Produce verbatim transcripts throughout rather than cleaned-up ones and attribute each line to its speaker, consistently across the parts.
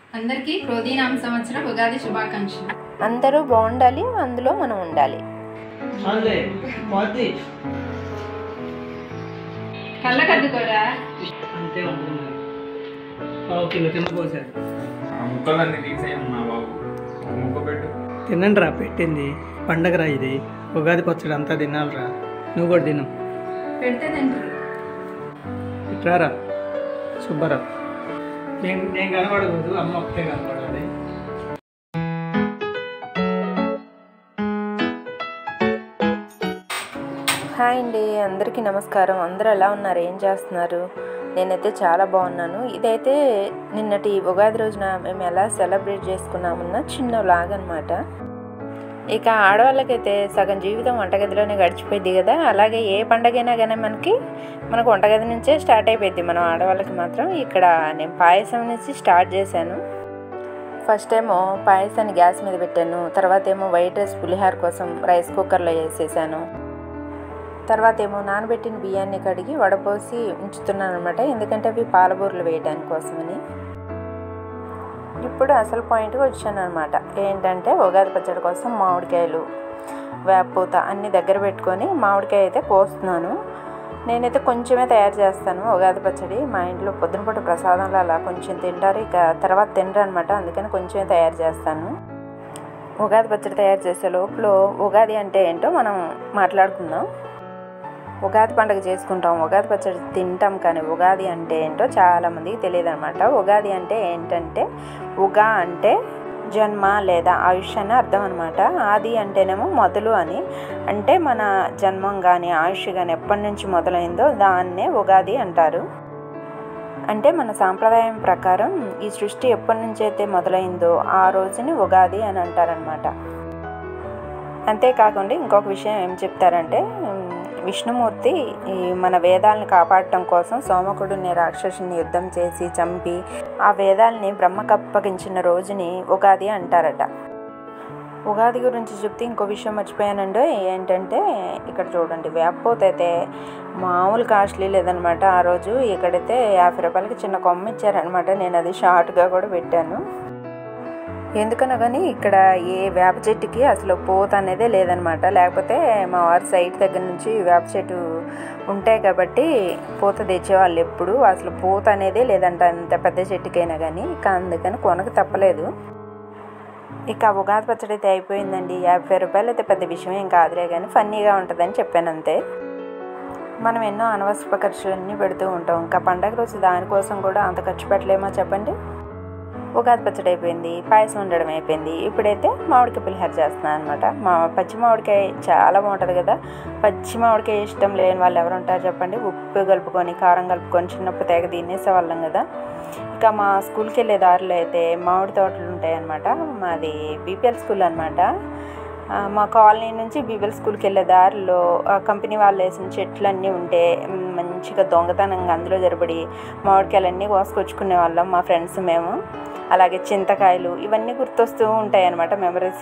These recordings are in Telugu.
Speaker 1: అందరికీ క్రోధీనామ సంవత్సరం ఉగాది శుభాకాంక్షలు.
Speaker 2: అందరూ బాగుండాలి, అందులో మనం ఉండాలి.
Speaker 1: కళ్ళకద్దుకోరా
Speaker 3: అంతే ఉంటుంది. పావు కిలో కింద పోసారు.
Speaker 4: ముక్కలన్నీ తీసేయమ్మా బాబు, ముక్క పెట్టు.
Speaker 3: తినండి రా, పెట్టింది పండగ రా, ఇది ఉగాది పచ్చడి అంతా తినాలిరా. నువ్వు కూడా తిను.
Speaker 1: పెడితే తింటారు.
Speaker 3: ఇట్లారా సుబ్బరా, నేను నేను కనబడకూడదు, అమ్మ ఒక్కటే కనబడాలి.
Speaker 2: హాయ్ అండి, అందరికీ నమస్కారం. అందరూ ఎలా ఉన్నారు, ఏం చేస్తున్నారు? నేనైతే చాలా బాగున్నాను. ఇదైతే నిన్నటి ఉగాది రోజున మేము ఎలా సెలబ్రేట్ చేసుకున్నామన్న చిన్న వ్లాగ్ అనమాట. ఇక ఆడవాళ్ళకైతే సగం జీవితం వంటగదిలోనే గడిచిపోయింది కదా, అలాగే ఏ పండగైనా కానీ మనకి మనకు వంటగది నుంచే స్టార్ట్ అయిపోయింది. మనం ఆడవాళ్ళకి మాత్రం ఇక్కడ నేను పాయసం నుంచి స్టార్ట్ చేశాను. ఫస్ట్ ఏమో పాయసాన్ని గ్యాస్ మీద పెట్టాను, తర్వాత ఏమో వైట్ రైస్ పులిహార కోసం రైస్ కుక్కర్లో వేసేసాను. తర్వాత ఏమో నానబెట్టిన బియ్యాన్ని కడిగి వడపోసి ఉంచుతున్నాను అనమాట, ఎందుకంటే అవి పాలబూరలు వేయడానికి కోసమని. ఇప్పుడు అసలు పాయింట్కి వచ్చాను అనమాట. ఏంటంటే ఉగాది పచ్చడి కోసం మామిడికాయలు, వేపపూత అన్నీ దగ్గర పెట్టుకొని మామిడికాయ అయితే కోస్తున్నాను. నేనైతే కొంచెమే తయారు చేస్తాను ఉగాది పచ్చడి. మా ఇంట్లో పొద్దున పూట ప్రసాదంలో అలా కొంచెం తింటారు, ఇక తర్వాత తినరు అనమాట, అందుకని కొంచెమే తయారు చేస్తాను. ఉగాది పచ్చడి తయారు చేసే లోపల ఉగాది అంటే ఏంటో మనం మాట్లాడుకుందాం. ఉగాది పండుగ చేసుకుంటాం, ఉగాది పచ్చడి తింటాం, కానీ ఉగాది అంటే ఏంటో చాలామందికి తెలియదు అనమాట. ఉగాది అంటే ఏంటంటే ఉగా అంటే జన్మ లేదా ఆయుష్ అని అర్థం అనమాట. ఆది అంటేనేమో మొదలు అని, అంటే మన జన్మం కానీ ఆయుష్ కానీ ఎప్పటి నుంచి మొదలైందో దాన్నే ఉగాది అంటారు. అంటే మన సాంప్రదాయం ప్రకారం ఈ సృష్టి ఎప్పటి నుంచి అయితే మొదలైందో ఆ రోజుని ఉగాది అని అంటారనమాట. అంతేకాకుండా ఇంకొక విషయం ఏం చెప్తారంటే, విష్ణుమూర్తి ఈ మన వేదాలను కాపాడటం కోసం సోమకుడుని రాక్షసుని యుద్ధం చేసి చంపి ఆ వేదాలని బ్రహ్మకు అప్పగించిన రోజుని ఉగాది అంటారట. ఉగాది గురించి చెప్తే ఇంకో విషయం మర్చిపోయానండి. ఏంటంటే ఇక్కడ చూడండి, వేపపూత అయితే మామూలు కాస్ట్లీ లేదనమాట. ఆ రోజు ఇక్కడైతే యాభై రూపాయలకి చిన్న కొమ్మ ఇచ్చారనమాట. నేను అది షార్ట్గా కూడా పెట్టాను. ఎందుకన్నా కానీ ఇక్కడ ఏ వేప చెట్టుకి అసలు పూత అనేదే లేదనమాట. లేకపోతే మా వారి సైట్ దగ్గర నుంచి వేప చెట్టు ఉంటాయి కాబట్టి పూత తెచ్చేవాళ్ళు ఎప్పుడు, అసలు పూత అనేదే లేదంట అంత పెద్ద చెట్టుకైనా కానీ. ఇక అందుకని కొనకు తప్పలేదు. ఇక ఉగాది పచ్చడి అయితే అయిపోయిందండి. యాభై రూపాయలు అయితే పెద్ద విషయం ఏం కాదులే, కానీ ఫన్నీగా ఉంటుందని చెప్పాను అంతే. మనం ఎన్నో అనవసర ఖర్చులన్నీ పెడుతూ ఉంటాం, ఇంకా పండగ రోజు దానికోసం కూడా అంత ఖర్చు పెట్టలేమో చెప్పండి. ఉగాది పచ్చడి అయిపోయింది, పాయసం ఉండడం అయిపోయింది. ఇప్పుడైతే మామిడికాయ పులిహార చేస్తున్నాను అనమాట. మా పచ్చి మామిడికాయ చాలా బాగుంటుంది కదా. పచ్చి మామిడికాయ ఇష్టం లేని వాళ్ళు ఎవరు ఉంటారు చెప్పండి. ఉప్పు కలుపుకొని కారం కలుపుకొని చిన్నప్పుడు తెగ తినేసేవాళ్ళం కదా. ఇక మా స్కూల్కి వెళ్ళే దారిలో అయితే మామిడి తోటలు ఉంటాయి అన్నమాట. మాది బీపీఎల్ స్కూల్ అనమాట. మా కాలనీ నుంచి బీపీఎల్ స్కూల్కి వెళ్ళే దారిలో కంపెనీ వాళ్ళు వేసిన చెట్లన్నీ ఉంటే మంచిగా దొంగతనంగా అందులో జరబడి మామిడికాయలన్నీ కోసుకొచ్చుకునే వాళ్ళం మా ఫ్రెండ్స్ మేము. అలాగే చింతకాయలు ఇవన్నీ గుర్తొస్తూ ఉంటాయి అన్నమాట, మెమరీస్.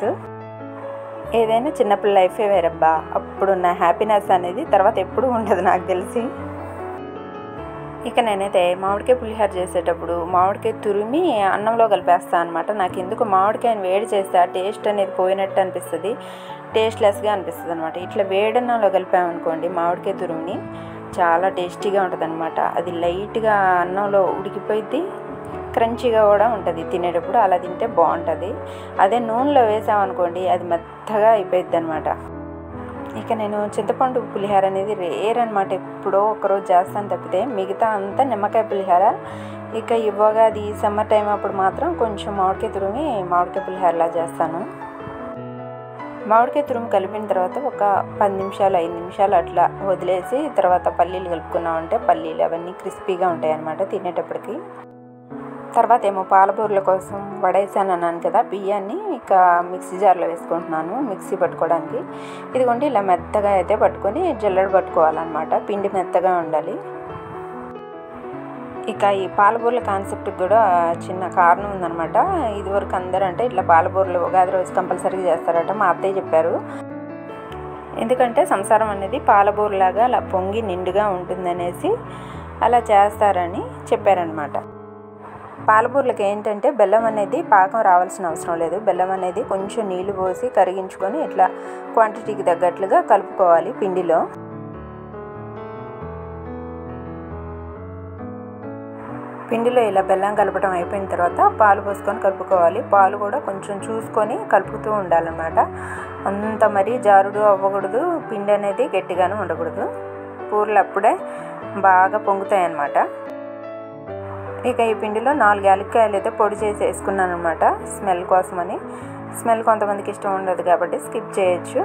Speaker 2: ఏదైనా చిన్నపిల్ల లైఫే వేరబ్బా, అప్పుడున్న హ్యాపీనెస్ అనేది తర్వాత ఎప్పుడూ ఉండదు నాకు తెలిసి. ఇక నేనైతే మామిడికాయ పులిహార చేసేటప్పుడు మామిడికాయ తురిమి అన్నంలో కలిపేస్తాను అనమాట. నాకు ఎందుకు మామిడికాయని వేడి చేస్తే ఆ టేస్ట్ అనేది పోయినట్టు అనిపిస్తుంది, టేస్ట్లెస్గా అనిపిస్తుంది అనమాట. ఇట్లా వేడన్నంలో కలిపామనుకోండి మామిడికాయ తురిమిని, చాలా టేస్టీగా ఉంటుంది అనమాట. అది లైట్గా అన్నంలో ఉడికిపోయింది, క్రంచీగా కూడా ఉంటుంది తినేటప్పుడు. అలా తింటే బాగుంటుంది. అదే నూనెలో వేసామనుకోండి అది మెత్తగా అయిపోయింది అనమాట. ఇక నేను చింతపండు పులిహార అనేది రేర్ అనమాట, ఎప్పుడో ఒకరోజు చేస్తాను తప్పితే, మిగతా అంతా నిమ్మకాయ పులిహార. ఇక ఇవ్వగా అది సమ్మర్ టైం అప్పుడు మాత్రం కొంచెం మామిడికాయ తురిమి మామిడికాయ పులిహారలా చేస్తాను. మామిడికాయ తురుము కలిపిన తర్వాత ఒక పది నిమిషాలు ఐదు నిమిషాలు అట్లా వదిలేసి తర్వాత పల్లీలు కలుపుకున్నామంటే పల్లీలు అవన్నీ క్రిస్పీగా ఉంటాయి అన్నమాట తినేటప్పటికి. తర్వాత ఏమో పాలబూరల కోసం వడేసాను అన్నాను కదా బియ్యాన్ని, ఇక మిక్సీ జార్లో వేసుకుంటున్నాను మిక్సీ పట్టుకోవడానికి. ఇదిగోండి ఇలా మెత్తగా అయితే పట్టుకొని జల్లెడ పట్టుకోవాలన్నమాట, పిండి మెత్తగా ఉండాలి. ఇక ఈ పాలబూరల కాన్సెప్ట్కి కూడా చిన్న కారణం ఉందన్నమాట. ఇదివరకు అందరూ అంటే ఇట్లా పాలబూరలు ఉగాది రోజు కంపల్సరీగా చేస్తారట, మా అత్తయ్య చెప్పారు. ఎందుకంటే సంసారం అనేది పాలబూరలాగా అలా పొంగి నిండుగా ఉంటుందనేసి అలా చేస్తారని చెప్పారనమాట. పాలబూర్లకి ఏంటంటే బెల్లం అనేది పాకం రావాల్సిన అవసరం లేదు. బెల్లం అనేది కొంచెం నీళ్లు పోసి కరిగించుకొని ఇట్లా క్వాంటిటీకి తగ్గట్లుగా కలుపుకోవాలి పిండిలో. పిండిలో ఇలా బెల్లం కలపడం అయిపోయిన తర్వాత పాలు పోసుకొని కలుపుకోవాలి. పాలు కూడా కొంచెం చూసుకొని కలుపుతూ ఉండాలన్నమాట. అంత మరీ జారుడు అవ్వకూడదు, పిండి అనేది గట్టిగానే ఉండకూడదు. పూర్లు అప్పుడే బాగా పొంగుతాయి అన్నమాట. ఇక ఈ పిండిలో నాలుగు యాలక్కాయలు అయితే పొడి చేసి వేసుకున్నాను అనమాట, స్మెల్ కోసమని. స్మెల్ కొంతమందికి ఇష్టం ఉండదు కాబట్టి స్కిప్ చేయొచ్చు.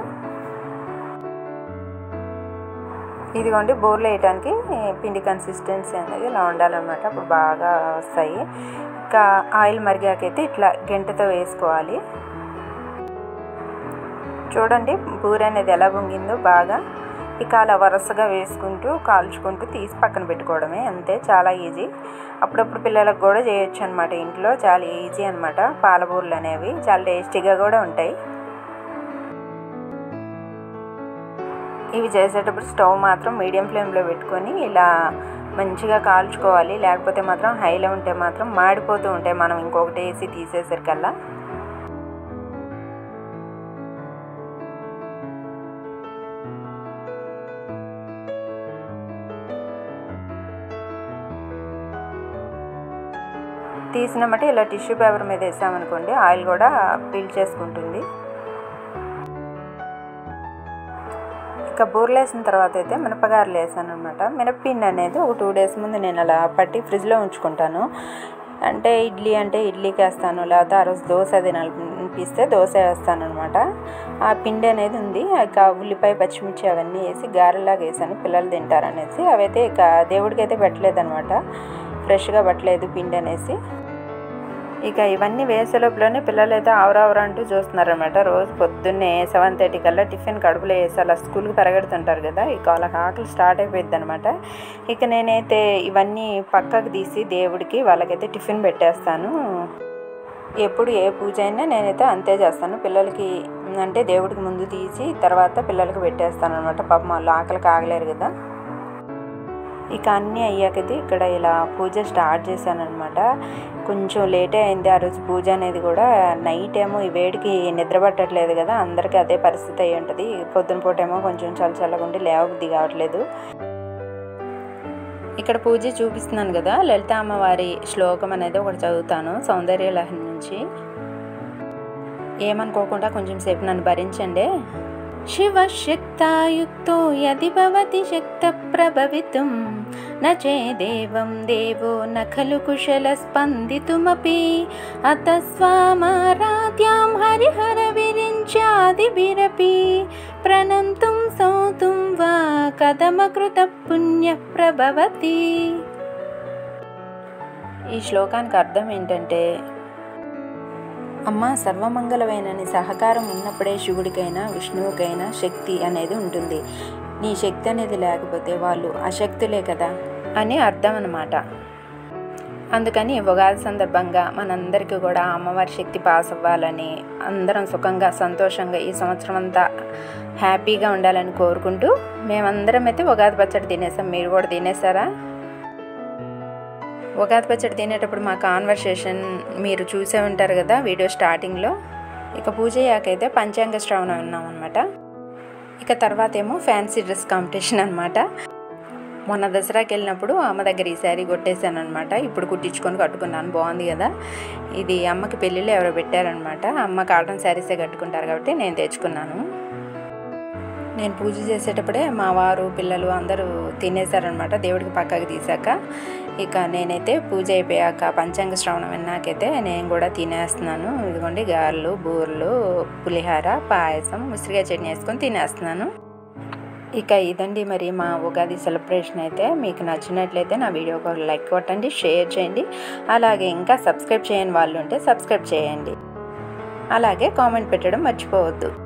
Speaker 2: ఇదిగోండి బోర్లు వేయడానికి పిండి కన్సిస్టెన్సీ అనేది ఇలా ఉండాలన్నమాట. అప్పుడు బాగా వస్తాయి. ఇంకా ఆయిల్ మరిగాకైతే ఇట్లా గెంటతో వేసుకోవాలి. చూడండి బూరె అనేది ఎలా పొంగిందో బాగా. ఇక అలా వరుసగా వేసుకుంటూ కాల్చుకుంటూ తీసి పక్కన పెట్టుకోవడమే, అంతే. చాలా ఈజీ. అప్పుడప్పుడు పిల్లలకు కూడా చేయొచ్చు అనమాట ఇంట్లో. చాలా ఈజీ అనమాట. పాలబూరలు అనేవి చాలా టేస్టీగా కూడా ఉంటాయి. ఇవి చేసేటప్పుడు స్టవ్ మాత్రం మీడియం ఫ్లేమ్లో పెట్టుకొని ఇలా మంచిగా కాల్చుకోవాలి. లేకపోతే మాత్రం హైలో ఉంటే మాత్రం మాడిపోతూ ఉంటాయి మనం ఇంకొకటి వేసి తీసేసరికల్లా. తీసినామంటే ఇలా టిష్యూ పేపర్ మీద వేసామనుకోండి ఆయిల్ కూడా పీల్ చేసుకుంటుంది. ఇక బూరెలు వేసిన తర్వాత అయితే మినపగారెలు వేసాను అనమాట. మినప్పిండి అనేది ఒక టూ డేస్ ముందు నేను అలా పట్టి ఫ్రిడ్జ్లో ఉంచుకుంటాను. అంటే ఇడ్లీ అంటే ఇడ్లీకి వేస్తాను, లేకపోతే ఆ రోజు దోశ తినాలనిపిస్తే దోశ వేస్తాను అనమాట. ఆ పిండి అనేది ఉంది. ఇక ఉల్లిపాయ పచ్చిమిర్చి అవన్నీ వేసి గారెలాగా వేసాను, పిల్లలు తింటారనేసి. అవైతే ఇక దేవుడికి అయితే పెట్టలేదనమాట, ఫ్రెష్గా పట్టలేదు పిండి అనేసి. ఇక ఇవన్నీ వేసేలోపులోనే పిల్లలు అయితే ఆవరావరా అంటూ చూస్తున్నారనమాట. రోజు పొద్దున్నే సెవెన్ థర్టీ కల్లా టిఫిన్ కడుపులో వేసి అలా స్కూల్కి పెరగడుతుంటారు కదా, ఇక వాళ్ళకి ఆకలి స్టార్ట్ అయిపోయింది అనమాట. ఇక నేనైతే ఇవన్నీ పక్కకు తీసి దేవుడికి వాళ్ళకైతే టిఫిన్ పెట్టేస్తాను. ఎప్పుడు ఏ పూజ అయినా నేనైతే అంతే చేస్తాను. పిల్లలకి అంటే దేవుడికి ముందు తీసి తర్వాత పిల్లలకి పెట్టేస్తాను అనమాట. పాపం వాళ్ళు ఆకలికి ఆగలేరు కదా. ఇక అన్నీ అయ్యాకది ఇక్కడ ఇలా పూజ స్టార్ట్ చేశాను అనమాట. కొంచెం లేటే అయింది ఆ రోజు పూజ అనేది కూడా. నైట్ ఏమో ఈ వేడికి నిద్ర పట్టట్లేదు కదా, అందరికీ అదే పరిస్థితి అయ్యి ఉంటుంది. పొద్దున పూట ఏమో కొంచెం చల్ల చల్లగా ఉండి లేవబుద్ధి కావట్లేదు. ఇక్కడ పూజ చూపిస్తున్నాను కదా, లలిత అమ్మవారి శ్లోకం అనేది ఒకటి చదువుతాను సౌందర్య లహరి నుంచి. ఏమనుకోకుండా కొంచెం సేపు నన్ను భరించండి. శివశక్తాయుక్తో యది భవతి శక్త ప్రభవితుం న చేదేవం దేవో న ఖలు కుశల స్పందితుమపి అత స్వామారాధ్యాం హరిహర విరించాదిభిరపి ప్రణంతుం సౌతుం వా కథమకృత పుణ్య ప్రభవతి. ఈ శ్లోకానికి అర్థం ఏంటంటే, అమ్మ సర్వమంగళమైనని సహకారం ఉన్నప్పుడే శివుడికైనా విష్ణువుకైనా శక్తి అనేది ఉంటుంది. నీ శక్తి అనేది లేకపోతే వాళ్ళు అశక్తులే కదా అని అర్థం అన్నమాట. అందుకని ఉగాది సందర్భంగా మనందరికీ కూడా అమ్మవారి శక్తి పాస్ అవ్వాలని, అందరం సుఖంగా సంతోషంగా ఈ సంవత్సరం అంతా హ్యాపీగా ఉండాలని కోరుకుంటూ మేమందరం అయితే ఉగాది పచ్చడి తినేసాం. మీరు కూడా తినేసారా? ఉగాది పచ్చడి తినేటప్పుడు మా కాన్వర్సేషన్ మీరు చూసే ఉంటారు కదా వీడియో స్టార్టింగ్లో. ఇక పూజ అయ్యాకైతే పంచాంగ శ్రవణం ఉన్నాం అనమాట. ఇక తర్వాత ఏమో ఫ్యాన్సీ డ్రెస్ కాంపిటీషన్ అనమాట. మొన్న దసరాకి వెళ్ళినప్పుడు అమ్మ దగ్గర ఈ శారీ కొట్టేశాను అనమాట. ఇప్పుడు కుట్టించుకొని కట్టుకున్నాను, బాగుంది కదా. ఇది అమ్మకి పెళ్ళిలో ఎవరో పెట్టారనమాట. అమ్మ కాటన్ శారీసే కట్టుకుంటారు కాబట్టి నేను తెచ్చుకున్నాను. నేను పూజ చేసేటప్పుడే మా వారు పిల్లలు అందరూ తినేశారనమాట దేవుడికి పక్కకి తీసాక. ఇక నేనైతే పూజ అయిపోయాక పంచాంగ శ్రవణం విన్నాకైతే నేను కూడా తినేస్తున్నాను. ఇదిగోండి గారెలు, బూరెలు, పులిహార, పాయసం, ఉసిరికాయ చట్నీ వేసుకొని తినేస్తున్నాను. ఇక ఇదండి మరి మా ఉగాది సెలబ్రేషన్ అయితే. మీకు నచ్చినట్లయితే నా వీడియోకి ఒక లైక్ కొట్టండి, షేర్ చేయండి. అలాగే ఇంకా సబ్స్క్రైబ్ చేయని వాళ్ళు ఉంటే సబ్స్క్రైబ్ చేయండి. అలాగే కామెంట్ పెట్టడం మర్చిపోవద్దు.